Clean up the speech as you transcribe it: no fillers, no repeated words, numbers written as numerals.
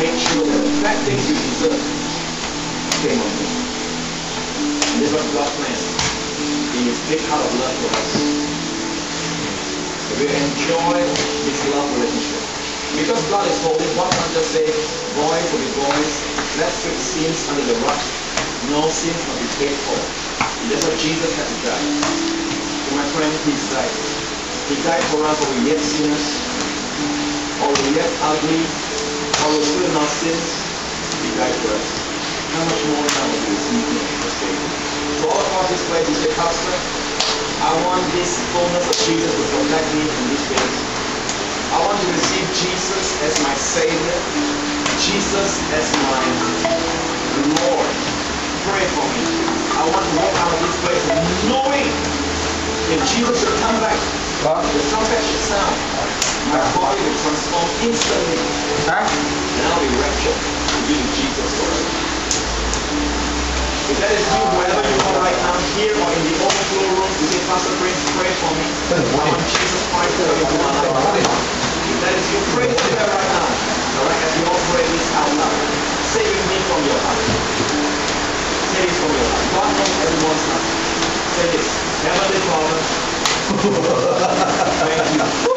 make sure that the bad things you deserve came on you. And this was God's plan in His big heart of love for us. So we enjoy this love relationship. Because God is holy, one can't just say, boys will be boys, let's sweep sins under the rug. No sins must be paid for. And that's what Jesus had to die. So my friend, He's died. He died for us while we yet sinners, or we yet ugly, or we're still in our sins. He died for us. How much more now will we receive Him as Savior? So all across this place, you say, Pastor, I want this fullness of Jesus to protect me in these days. I want to receive Jesus as my Savior, Jesus as my Lord. Pray for me. I want to walk out of this place knowing if Jesus should come back, the trumpet should sound, my body will transform instantly, and I'll be raptured to be with Jesus forever. If that is you, wherever you are right now, here or in the overflow room, you say, Pastor Prince, pray for me. I want Jesus Christ to come into my life. If that is you, pray together right now. Alright, as you all pray this out loud. Say with me from your heart. Say this from your heart. God knows everyone's heart. Say this. Heavenly Father, thank you